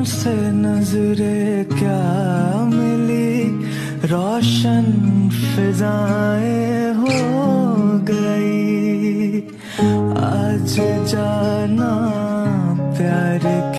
तुमसे नजरे क्या मिली, रोशन फिजाएं हो गई। आज जाना